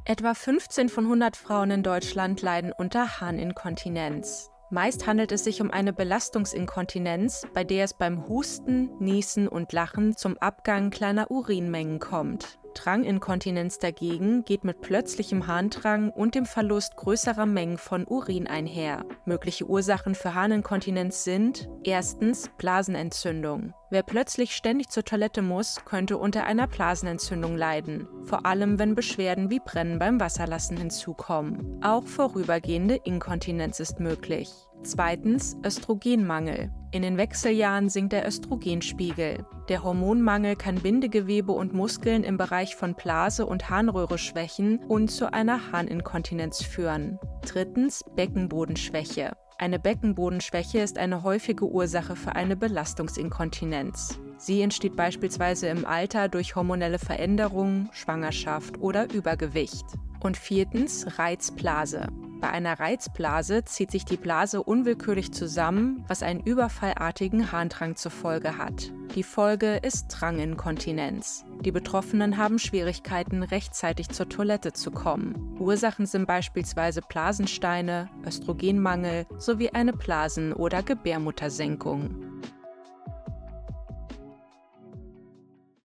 Etwa 15 von 100 Frauen in Deutschland leiden unter Harninkontinenz. Meist handelt es sich um eine Belastungsinkontinenz, bei der es beim Husten, Niesen und Lachen zum Abgang kleiner Urinmengen kommt. Dranginkontinenz dagegen geht mit plötzlichem Harndrang und dem Verlust größerer Mengen von Urin einher. Mögliche Ursachen für Harninkontinenz sind: erstens Blasenentzündung. Wer plötzlich ständig zur Toilette muss, könnte unter einer Blasenentzündung leiden, vor allem wenn Beschwerden wie Brennen beim Wasserlassen hinzukommen. Auch vorübergehende Inkontinenz ist möglich. Zweitens Östrogenmangel. In den Wechseljahren sinkt der Östrogenspiegel. Der Hormonmangel kann Bindegewebe und Muskeln im Bereich von Blase und Harnröhre schwächen und zu einer Harninkontinenz führen. Drittens Beckenbodenschwäche. Eine Beckenbodenschwäche ist eine häufige Ursache für eine Belastungsinkontinenz. Sie entsteht beispielsweise im Alter durch hormonelle Veränderungen, Schwangerschaft oder Übergewicht. Und viertens Reizblase. Bei einer Reizblase zieht sich die Blase unwillkürlich zusammen, was einen überfallartigen Harndrang zur Folge hat. Die Folge ist Dranginkontinenz. Die Betroffenen haben Schwierigkeiten, rechtzeitig zur Toilette zu kommen. Ursachen sind beispielsweise Blasensteine, Östrogenmangel sowie eine Blasen- oder Gebärmuttersenkung.